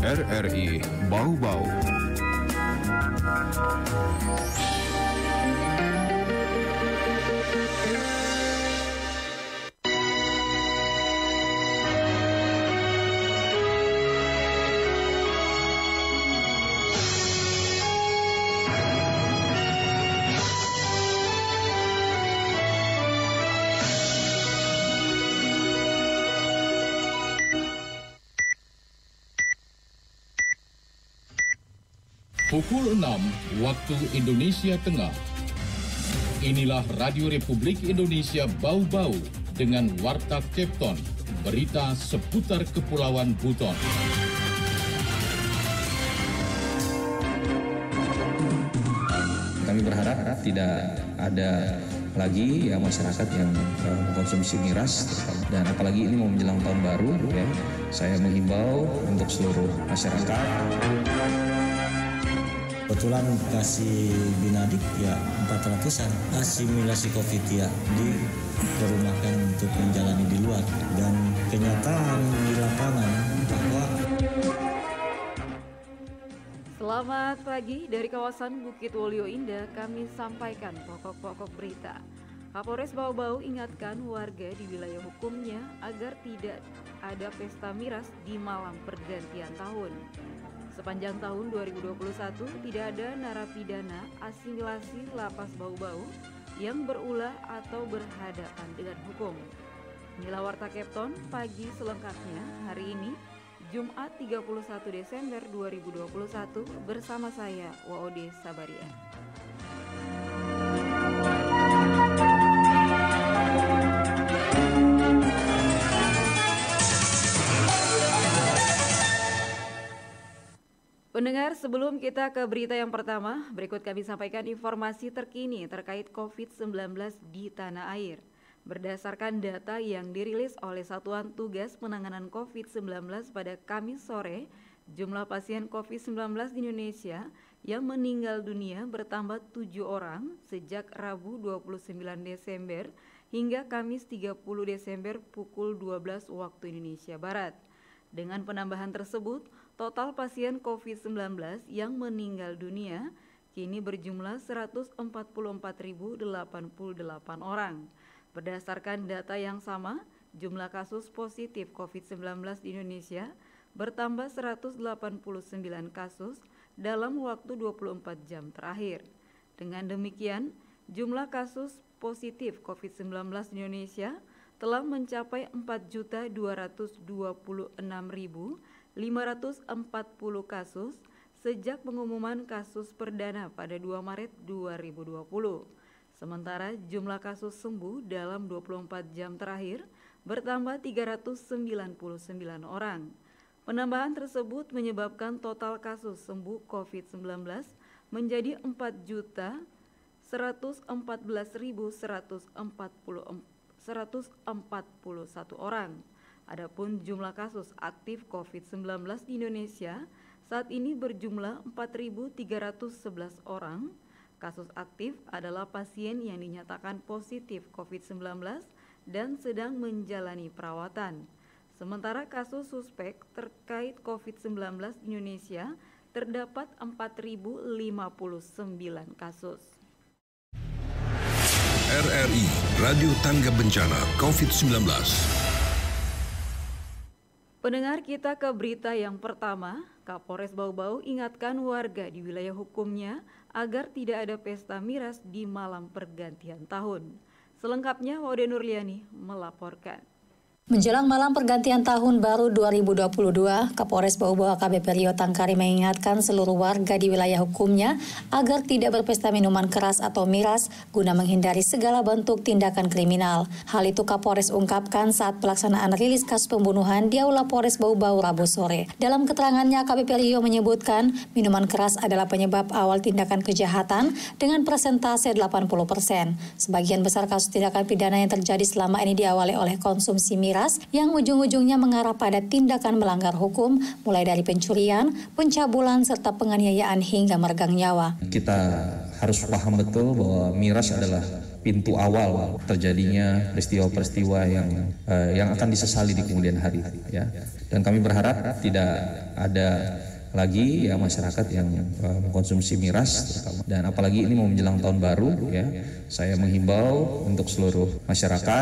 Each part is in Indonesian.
RRI Bau-Bau. Pukul 6 waktu Indonesia Tengah. Inilah Radio Republik Indonesia Bau-Bau dengan Warta Kepton, berita seputar Kepulauan Buton. Kami berharap tidak ada lagi masyarakat yang mengkonsumsi miras, dan apalagi ini mau menjelang tahun baru ya. Saya menghimbau untuk seluruh masyarakat. Kebetulan kasih binadik ya 400-an asimilasi COVID ya dirumahkan untuk menjalani di luar, dan kenyataan di lapangan bahwa. Selamat pagi dari kawasan Bukit Wolio Indah, kami sampaikan pokok-pokok berita. Kapolres Bau-Bau ingatkan warga di wilayah hukumnya agar tidak ada pesta miras di malam pergantian tahun. Sepanjang tahun 2021 tidak ada narapidana asimilasi lapas Bau-Bau yang berulah atau berhadapan dengan hukum. Inilah Warta Kepton pagi selengkapnya hari ini Jumat 31 Desember 2021 bersama saya Waode Sabaria. Pendengar, sebelum kita ke berita yang pertama, berikut kami sampaikan informasi terkini terkait COVID-19 di tanah air. Berdasarkan data yang dirilis oleh Satuan Tugas Penanganan COVID-19 pada Kamis sore, jumlah pasien COVID-19 di Indonesia yang meninggal dunia bertambah 7 orang sejak Rabu 29 Desember hingga Kamis 30 Desember pukul 12 waktu Indonesia Barat. Dengan penambahan tersebut, total pasien COVID-19 yang meninggal dunia kini berjumlah 144.088 orang. Berdasarkan data yang sama, jumlah kasus positif COVID-19 di Indonesia bertambah 189 kasus dalam waktu 24 jam terakhir. Dengan demikian, jumlah kasus positif COVID-19 di Indonesia telah mencapai 4.226.540 kasus sejak pengumuman kasus perdana pada 2 Maret 2020. Sementara jumlah kasus sembuh dalam 24 jam terakhir bertambah 399 orang. Penambahan tersebut menyebabkan total kasus sembuh COVID-19 menjadi 4.114.141 orang. Adapun jumlah kasus aktif COVID-19 di Indonesia saat ini berjumlah 4.311 orang. Kasus aktif adalah pasien yang dinyatakan positif COVID-19 dan sedang menjalani perawatan. Sementara kasus suspek terkait COVID-19 di Indonesia terdapat 4.059 kasus. RRI Radio Tangga Bencana COVID-19. Pendengar, kita ke berita yang pertama. Kapolres Bau-Bau ingatkan warga di wilayah hukumnya agar tidak ada pesta miras di malam pergantian tahun. Selengkapnya Waode Nurliani melaporkan. Menjelang malam pergantian tahun baru 2022, Kapolres Bau-Bau AKBP Rio Tangkari mengingatkan seluruh warga di wilayah hukumnya agar tidak berpesta minuman keras atau miras guna menghindari segala bentuk tindakan kriminal. Hal itu Kapolres ungkapkan saat pelaksanaan rilis kasus pembunuhan di Aula Polres Bau-Bau Rabu sore. Dalam keterangannya, AKBP Rio menyebutkan minuman keras adalah penyebab awal tindakan kejahatan dengan persentase 80%. Sebagian besar kasus tindakan pidana yang terjadi selama ini diawali oleh konsumsi miras yang ujung-ujungnya mengarah pada tindakan melanggar hukum, mulai dari pencurian, pencabulan, serta penganiayaan hingga meregang nyawa. Kita harus paham betul bahwa miras adalah pintu awal terjadinya peristiwa-peristiwa yang akan disesali di kemudian hari, ya. Dan kami berharap tidak ada lagi ya masyarakat yang mengkonsumsi miras, dan apalagi ini mau menjelang tahun baru, ya. Saya menghimbau untuk seluruh masyarakat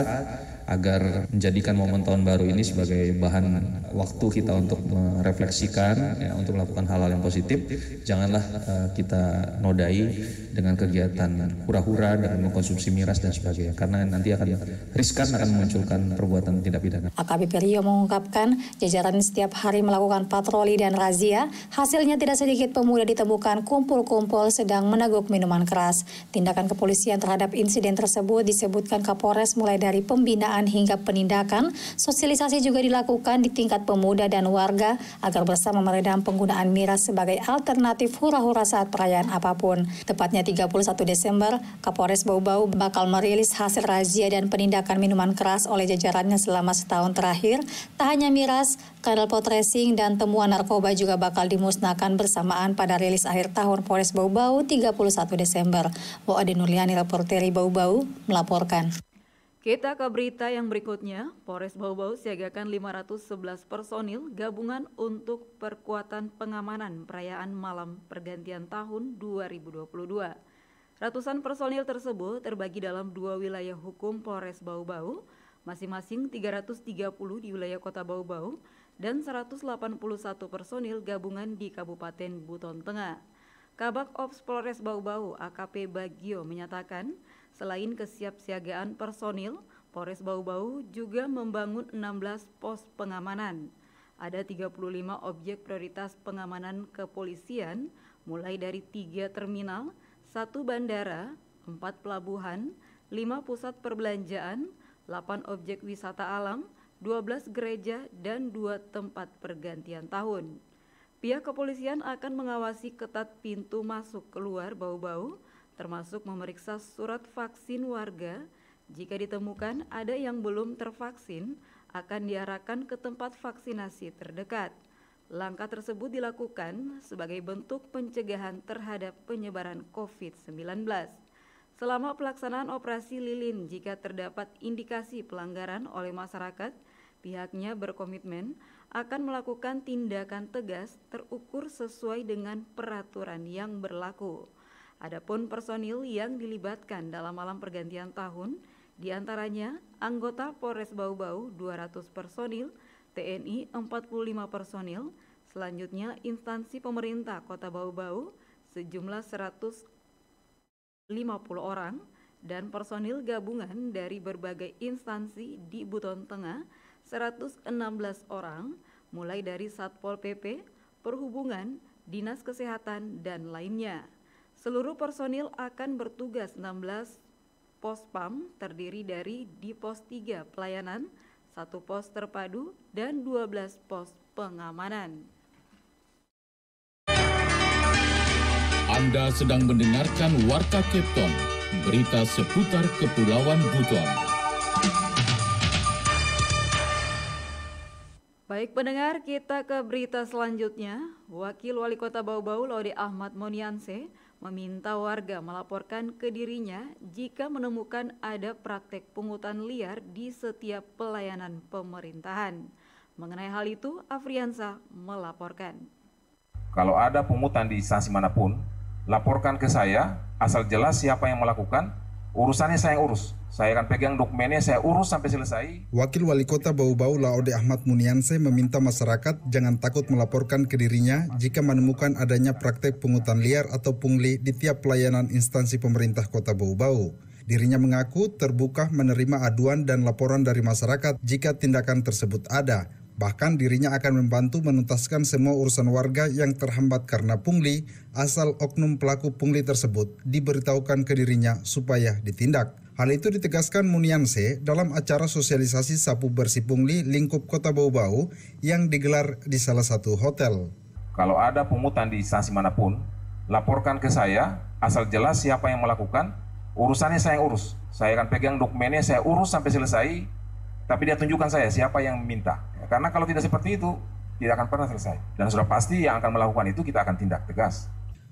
agar menjadikan momen tahun baru ini sebagai bahan waktu kita untuk merefleksikan, ya, untuk melakukan hal-hal yang positif. Janganlah kita nodai dengan kegiatan hura-hura dan mengkonsumsi miras dan sebagainya, karena nanti akan riskan, akan memunculkan perbuatan tindak pidana. AKBP Rio mengungkapkan jajaran setiap hari melakukan patroli dan razia. Hasilnya tidak sedikit pemuda ditemukan kumpul-kumpul sedang meneguk minuman keras. Tindakan kepolisian terhadap insiden tersebut disebutkan Kapolres mulai dari pembinaan hingga penindakan. Sosialisasi juga dilakukan di tingkat pemuda dan warga agar bersama meredam penggunaan miras sebagai alternatif hura-hura saat perayaan apapun. Tepatnya 31 Desember, Kapolres Bau-Bau bakal merilis hasil razia dan penindakan minuman keras oleh jajarannya selama setahun terakhir. Tak hanya miras, knalpot racing dan temuan narkoba juga bakal dimusnahkan bersamaan pada rilis akhir tahun Polres Bau-Bau 31 Desember. Wa'ade Nurliani, reporteri Bau-Bau, melaporkan. Kita ke berita yang berikutnya. Polres Bau-Bau siagakan 511 personil gabungan untuk perkuatan pengamanan perayaan malam pergantian tahun 2022. Ratusan personil tersebut terbagi dalam 2 wilayah hukum Polres Bau-Bau, masing-masing 330 di wilayah Kota Bau-Bau dan 181 personil gabungan di Kabupaten Buton Tengah. Kabak Ops Polres Bau-Bau AKP Bagio menyatakan, selain kesiapsiagaan personil, Polres Bau-Bau juga membangun 16 pos pengamanan. Ada 35 objek prioritas pengamanan kepolisian, mulai dari 3 terminal, 1 bandara, 4 pelabuhan, 5 pusat perbelanjaan, 8 objek wisata alam, 12 gereja, dan 2 tempat pergantian tahun. Pihak kepolisian akan mengawasi ketat pintu masuk keluar Bau-Bau, termasuk memeriksa surat vaksin warga. Jika ditemukan ada yang belum tervaksin, akan diarahkan ke tempat vaksinasi terdekat. Langkah tersebut dilakukan sebagai bentuk pencegahan terhadap penyebaran COVID-19. Selama pelaksanaan operasi lilin, jika terdapat indikasi pelanggaran oleh masyarakat, pihaknya berkomitmen akan melakukan tindakan tegas terukur sesuai dengan peraturan yang berlaku. Adapun personil yang dilibatkan dalam malam pergantian tahun, diantaranya anggota Polres Bau-Bau 200 personil, TNI 45 personil, selanjutnya instansi pemerintah Kota Bau-Bau sejumlah 150 orang, dan personil gabungan dari berbagai instansi di Buton Tengah 116 orang, mulai dari Satpol PP, Perhubungan, Dinas Kesehatan, dan lainnya. Seluruh personil akan bertugas 16 pos PAM terdiri dari di pos 3 pelayanan, 1 pos terpadu, dan 12 pos pengamanan. Anda sedang mendengarkan Warta Kepton, berita seputar Kepulauan Buton. Baik pendengar, kita ke berita selanjutnya. Wakil Wali Kota Bau-Bau Laude Ahmad Monianse meminta warga melaporkan ke dirinya jika menemukan ada praktek pungutan liar di setiap pelayanan pemerintahan. Mengenai hal itu, Afriansa melaporkan. Kalau ada pungutan di instansi manapun, laporkan ke saya, asal jelas siapa yang melakukan, urusannya saya yang urus. Saya akan pegang dokumennya, saya urus sampai selesai. Wakil Wali Kota Bau-Bau Laude Ahmad Munianse meminta masyarakat jangan takut melaporkan ke dirinya jika menemukan adanya praktek pungutan liar atau pungli di tiap pelayanan instansi pemerintah Kota Bau-Bau. Dirinya mengaku terbuka menerima aduan dan laporan dari masyarakat jika tindakan tersebut ada. Bahkan dirinya akan membantu menuntaskan semua urusan warga yang terhambat karena pungli, asal oknum pelaku pungli tersebut diberitahukan ke dirinya supaya ditindak. Hal itu ditegaskan Munianse dalam acara sosialisasi sapu bersih pungli lingkup Kota Bau-Bau yang digelar di salah satu hotel. Kalau ada pungutan di instansi manapun, laporkan ke saya, asal jelas siapa yang melakukan, urusannya saya yang urus. Saya akan pegang dokumennya, saya urus sampai selesai, tapi dia tunjukkan saya siapa yang minta. Karena kalau tidak seperti itu, tidak akan pernah selesai. Dan sudah pasti yang akan melakukan itu kita akan tindak tegas.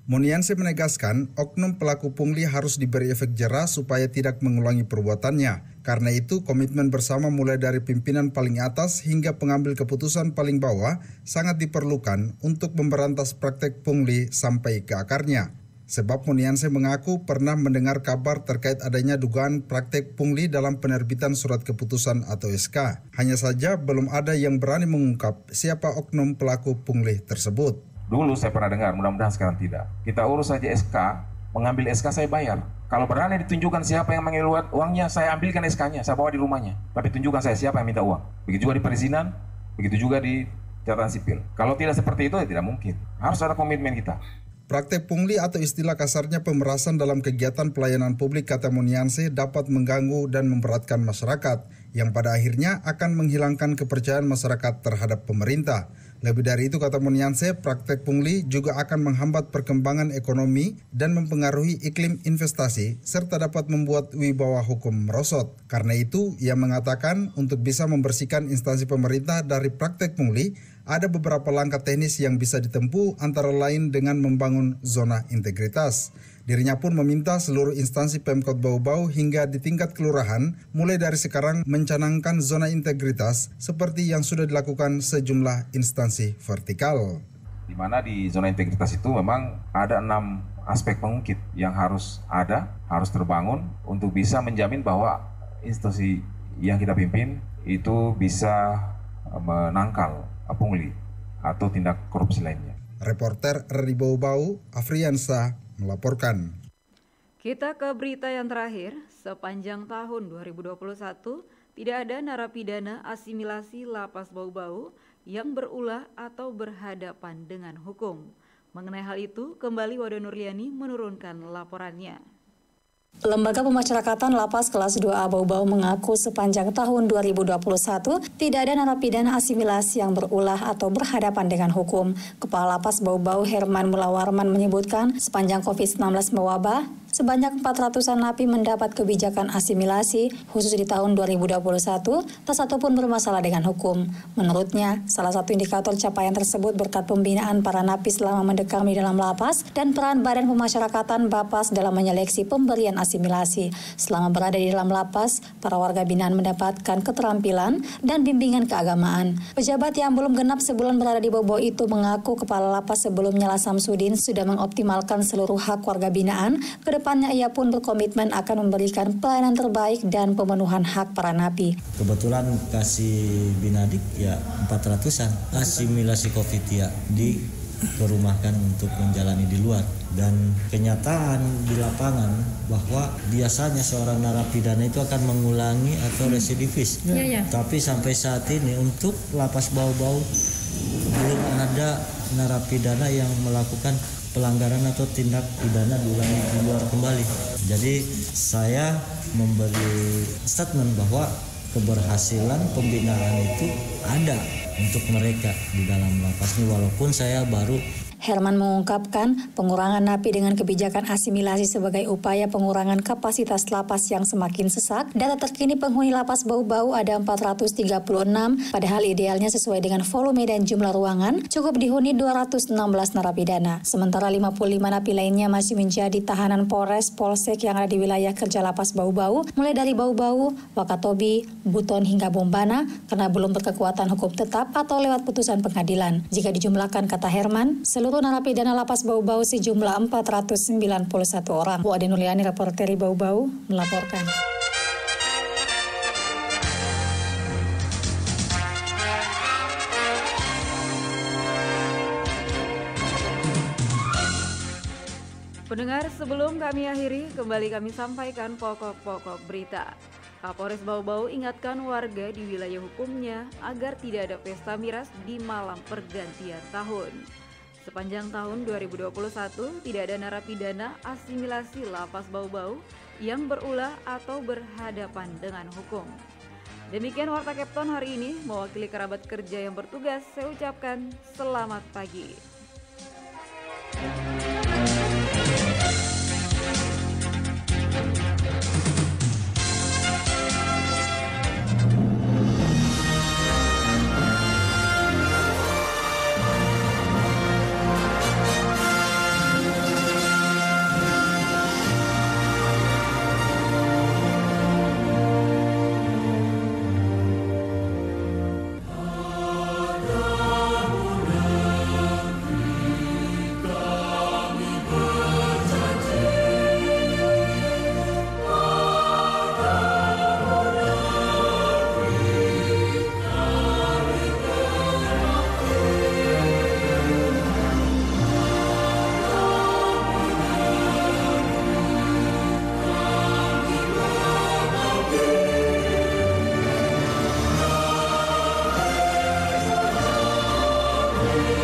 Munianse menegaskan oknum pelaku pungli harus diberi efek jera supaya tidak mengulangi perbuatannya. Karena itu komitmen bersama mulai dari pimpinan paling atas hingga pengambil keputusan paling bawah sangat diperlukan untuk memberantas praktek pungli sampai ke akarnya. Sebab Munianse mengaku pernah mendengar kabar terkait adanya dugaan praktek pungli dalam penerbitan surat keputusan atau SK. Hanya saja belum ada yang berani mengungkap siapa oknum pelaku pungli tersebut. Dulu saya pernah dengar, mudah-mudahan sekarang tidak. Kita urus saja SK, mengambil SK saya bayar. Kalau berani ditunjukkan siapa yang mengambil uangnya, saya ambilkan SK-nya, saya bawa di rumahnya. Tapi tunjukkan saya siapa yang minta uang. Begitu juga di perizinan, begitu juga di catatan sipil. Kalau tidak seperti itu, ya tidak mungkin. Harus ada komitmen kita. Praktek pungli atau istilah kasarnya pemerasan dalam kegiatan pelayanan publik kata Munianse dapat mengganggu dan memberatkan masyarakat yang pada akhirnya akan menghilangkan kepercayaan masyarakat terhadap pemerintah. Lebih dari itu kata Munianse, praktek pungli juga akan menghambat perkembangan ekonomi dan mempengaruhi iklim investasi serta dapat membuat wibawa hukum merosot. Karena itu, ia mengatakan untuk bisa membersihkan instansi pemerintah dari praktek pungli, ada beberapa langkah teknis yang bisa ditempuh antara lain dengan membangun zona integritas. Dirinya pun meminta seluruh instansi Pemkot Bau-Bau hingga di tingkat kelurahan mulai dari sekarang mencanangkan zona integritas seperti yang sudah dilakukan sejumlah instansi vertikal. Di mana di zona integritas itu memang ada 6 aspek pengungkit yang harus terbangun untuk bisa menjamin bahwa institusi yang kita pimpin itu bisa menangkal pungli atau tindak korupsi lainnya. Reporter RRI Bau-Bau, Afriansa melaporkan. Kita ke berita yang terakhir. Sepanjang tahun 2021, tidak ada narapidana asimilasi Lapas Bau-Bau yang berulah atau berhadapan dengan hukum. Mengenai hal itu, kembali Wada Nurliani menurunkan laporannya. Lembaga Pemasyarakatan Lapas Kelas 2A Bau-Bau mengaku sepanjang tahun 2021 tidak ada narapidana asimilasi yang berulah atau berhadapan dengan hukum. Kepala Lapas Bau-Bau Herman Mulawarman menyebutkan sepanjang COVID-19 mewabah, sebanyak 400-an napi mendapat kebijakan asimilasi khusus di tahun 2021, tak satu pun bermasalah dengan hukum. Menurutnya, salah satu indikator capaian tersebut berkat pembinaan para napi selama mendekam di dalam lapas dan peran Badan Pemasyarakatan Bapas dalam menyeleksi pemberian asimilasi. Selama berada di dalam lapas, para warga binaan mendapatkan keterampilan dan bimbingan keagamaan. Pejabat yang belum genap sebulan berada di Bau-Bau itu mengaku Kepala Lapas sebelumnya Samsudin sudah mengoptimalkan seluruh hak warga binaan. Kedepannya ia pun berkomitmen akan memberikan pelayanan terbaik dan pemenuhan hak para napi. Kebetulan kasih binadik ya 400-an asimilasi COVID ya diperumahkan untuk menjalani di luar. Dan kenyataan di lapangan bahwa biasanya seorang narapidana itu akan mengulangi atau residivis. Tapi sampai saat ini untuk Lapas Bau-Bau belum ada narapidana yang melakukan pelanggaran atau tindak pidana diulangi di luar kembali. Jadi saya memberi statement bahwa keberhasilan pembinaan itu ada untuk mereka di dalam lapas ini walaupun saya baru. Herman mengungkapkan pengurangan napi dengan kebijakan asimilasi sebagai upaya pengurangan kapasitas lapas yang semakin sesak. Data terkini penghuni Lapas Bau-Bau ada 436, padahal idealnya sesuai dengan volume dan jumlah ruangan cukup dihuni 216 narapidana. Sementara 55 napi lainnya masih menjadi tahanan Polres, Polsek yang ada di wilayah kerja Lapas Bau-Bau, mulai dari Bau-Bau, Wakatobi, Buton hingga Bombana karena belum berkekuatan hukum tetap atau lewat putusan pengadilan. Jika dijumlahkan, kata Herman, seluruh narapidana Lapas Bau-Bau sejumlah 491 orang. Wada Nurliani, reporter Bau-Bau, melaporkan. Pendengar, sebelum kami akhiri, kembali kami sampaikan pokok-pokok berita. Kapolres Bau-Bau ingatkan warga di wilayah hukumnya agar tidak ada pesta miras di malam pergantian tahun. Sepanjang tahun 2021, tidak ada narapidana asimilasi Lapas Bau-Bau yang berulah atau berhadapan dengan hukum. Demikian Warta Kepton hari ini, mewakili kerabat kerja yang bertugas, saya ucapkan selamat pagi. Bau.